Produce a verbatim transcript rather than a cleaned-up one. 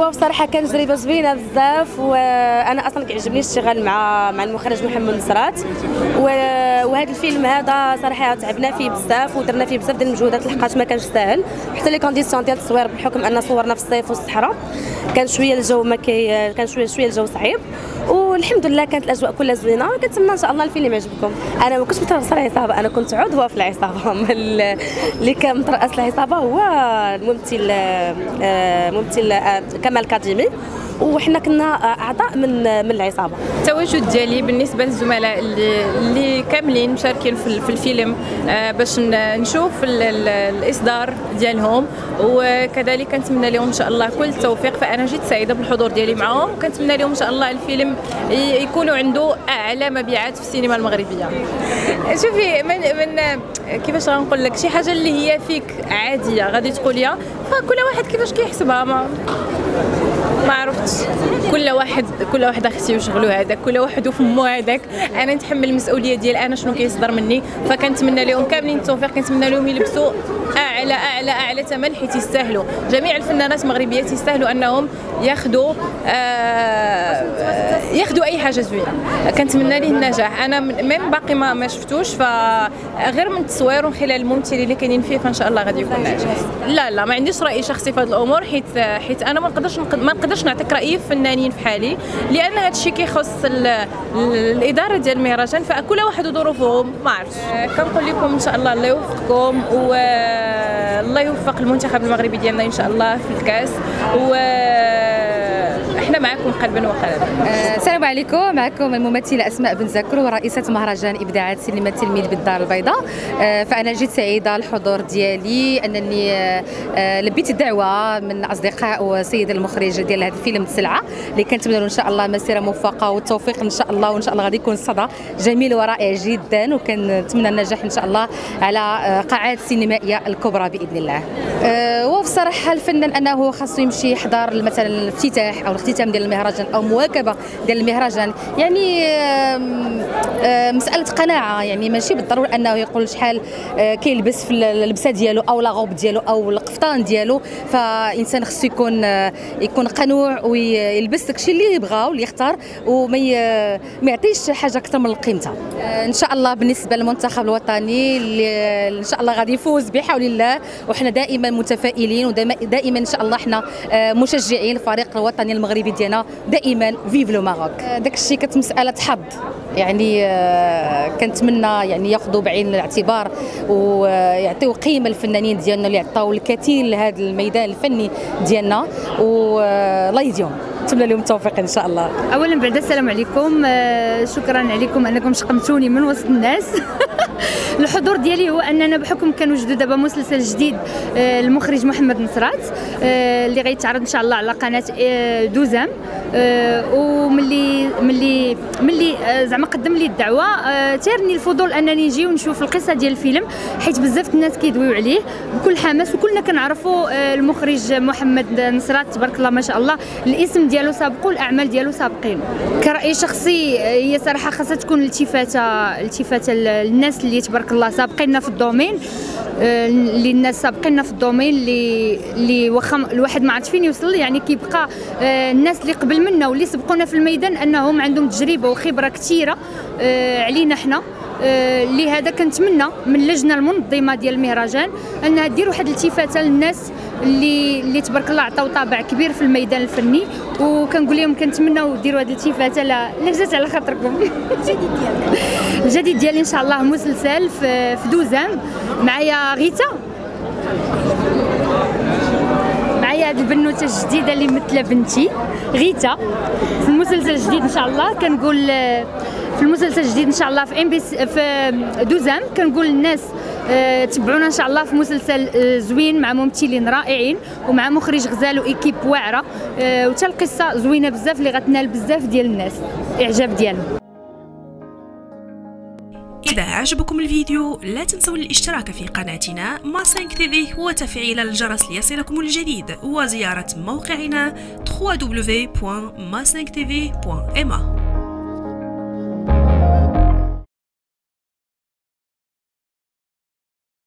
بصراحه كانت تجربه زوينه بزاف، وانا اصلا كيعجبني الاشتغال مع مع المخرج محمد نصرات، وهذا الفيلم هذا صراحه تعبنا فيه بزاف ودرنا فيه بزاف ديال المجهودات لحقاش ما كانش ساهل، حتى لي كونديسيون ديال التصوير بحكم ان صورنا في الصيف والصحراء كان شويه الجو ما كي كان شويه شويه الجو صعيب، والحمد لله كانت الاجواء كلها زوينه، وكنتمنى ان شاء الله الفيلم يعجبكم. انا ما كنتش مترأسه العصابه، انا كنت عضوه في العصابه. اللي كان مترأس العصابه هو الممثل ممثل كمال كاظمي، وحنا كنا اعضاء من من العصابه. التواجد ديالي بالنسبه للزملاء اللي, اللي كاملين مشاركين في, في الفيلم باش نشوف الاصدار ديالهم، وكذلك كنتمنى لهم ان شاء الله كل التوفيق. فانا جيت سعيده بالحضور ديالي معهم، وكنتمنى لهم ان شاء الله الفيلم يكونوا عنده اعلى مبيعات في السينما المغربيه. شوفي من, من كيفاش غنقول لك، شي حاجه اللي هي فيك عاديه غادي تقوليها، فكل واحد كيفاش كيحسبها ما ما عرفتش. كل واحد كل واحد اختي وشغلو هذاك، كل واحد وفمو هذاك. انا نتحمل المسؤوليه ديال انا شنو كيصدر مني، فكنتمنى لهم كاملين التوفيق، كنتمنى لهم يلبسوا اعلى اعلى اعلى ثمن حيت يستاهلوا. جميع الفنانات المغربيات يستاهلوا انهم ياخذوا آه ياخذوا اي حاجه زوينه. كنتمنى ليه النجاح. انا ميم باقي ما, ما شفتوش، فغير من التصوير ومن خلال الممثلين اللي كاينين فيه فان شاء الله غادي يكون ناجح. لا لا ما عنديش راي شخصي في هذه الامور، حيت حيت انا ما نقدرش ما نقدرش نعطيك رايي في فنانين في حالي، لان هذا الشيء كيخص الاداره ديال المهرجان، فكل واحد وظروفهم ما عرفتش. كنقول لكم ان شاء الله الله يوفقكم، والله يوفق المنتخب المغربي ديالنا ان شاء الله في الكاس، و احنا معكم قلبا وقالبا. السلام عليكم، معكم الممثله اسماء بن زكر ورئيسه مهرجان ابداعات سينما التلميذ بالدار البيضاء. فانا جيت سعيده الحضور ديالي، انني لبيت الدعوه من اصدقاء وسيد المخرج ديال هذا الفيلم السلعه، اللي كنتمنى له ان شاء الله مسيره موفقه والتوفيق ان شاء الله، وان شاء الله غادي يكون صدى جميل ورائع جدا، وكنتمنى النجاح ان شاء الله على قاعات سينمائيه الكبرى باذن الله. وبصراحه الفنان انه خاصو يمشي يحضر مثلا الافتتاح او الاختتام ديال المهرجان او مواكبه ديال المهرجان، يعني مساله قناعه، يعني ماشي بالضروره انه يقول شحال كيلبس في اللبسه ديالو او لاغوب ديالو او القفطان ديالو، فانسان خصو يكون يكون قنوع ويلبس داكشي اللي يبغى واللي يختار، وما ما يعطيش حاجه اكثر من قيمتها. ان شاء الله بالنسبه للمنتخب الوطني اللي ان شاء الله غادي يفوز بحول الله، وحنا دائما متفائلين ودائما ان شاء الله احنا مشجعين الفريق الوطني المغربي ديالنا، دائما فيف لو ماروك. داك الشيء كانت مساله حظ، يعني كنتمنى يعني ياخذوا بعين الاعتبار ويعطيو قيمه للفنانين ديالنا اللي عطاو الكثير لهذا الميدان الفني ديالنا، والله يديهم. نتمنى لهم التوفيق ان شاء الله. اولا بعد السلام عليكم، شكرا عليكم انكم شقمتوني من وسط الناس. الحضور ديالي هو اننا بحكم كنوجدوا دابا مسلسل جديد المخرج محمد نصرات اللي غيتعرض ان شاء الله على قناه دوزام، وملي ملي ملي زعما قدم لي الدعوه تيرني الفضول انني نجي ونشوف القصه ديال الفيلم، حيت بزاف الناس كيدويو عليه بكل حماس، وكلنا كنعرفوا المخرج محمد نصرات تبارك الله ما شاء الله، الاسم ديالو سابق والاعمال ديالو سابقين. كراي شخصي هي صراحه خاصها تكون التفاته التفاته للناس اللي تبارك الله سابقيننا في الدومين، اللي الناس سابقيننا في الدومين اللي اللي واخا الواحد ما عرفش فين يوصل، يعني كيبقى الناس اللي قبل منا واللي سبقونا في الميدان انهم عندهم تجربه وخبره كثيره علينا حنا. لهذا كنتمنى من اللجنه المنظمه ديال المهرجان انها دير واحد الالتفاته للناس اللي اللي تبارك الله عطاو طابع كبير في الميدان الفني، وكنقول لهم كنتمناو ديروا هذه الالتفاته لا جات على خاطركم. الجديد ديالي الجديد ديالي ان شاء الله مسلسل في, في دوزام، معايا غيتا، معايا هذه البنوته الجديده اللي مثل بنتي غيتا في المسلسل الجديد ان شاء الله. كنقول في المسلسل الجديد ان شاء الله في ام بي سي في دوزام، كنقول للناس أه تبعونا ان شاء الله في مسلسل أه زوين مع ممثلين رائعين ومع مخرج غزال وايكيب واعره، أه وتا القصه زوينه بزاف اللي غتنال بزاف ديال الناس اعجاب ديالهم. إذا عجبكم الفيديو لا تنسوا الاشتراك في قناتنا ما سانك تيفي وتفعيل الجرس ليصلكم الجديد، وزيارة موقعنا دبليو دبليو دبليو بوان ما سانك تيفي بوان إم إيه.